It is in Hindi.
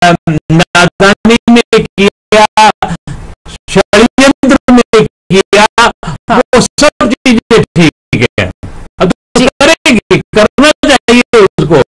नादानी में किया, षड्यंत्र में किया, वो सब चीजें ठीक है। अब तो करेंगे, करना